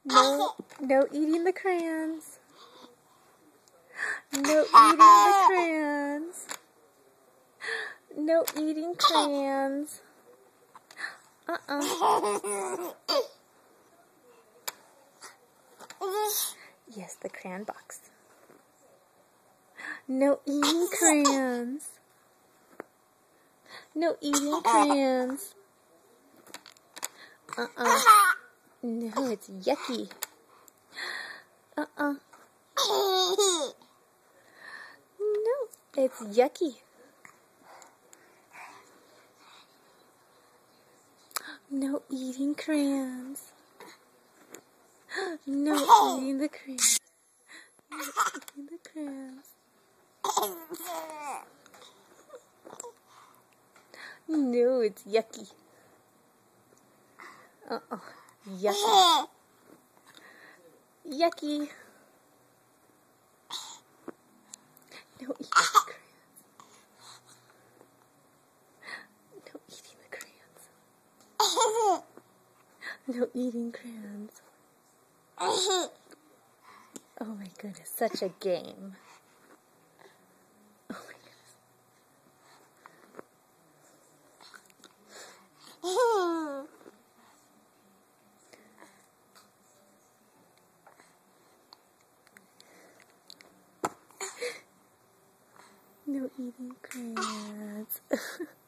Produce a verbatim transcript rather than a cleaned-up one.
No, no eating the crayons. No eating the crayons. No eating crayons. Uh-uh. Yes, the crayon box. No eating crayons. No eating crayons. Uh-uh. No, it's yucky. Uh-uh. No, it's yucky. No eating crayons. No eating the crayons. No eating the crayons. No, it's yucky. Uh-uh. Yucky. Yucky. No eating the crayons. No eating the crayons. No eating crayons. Oh my goodness, such a game. Oh my goodness. No eating crayons.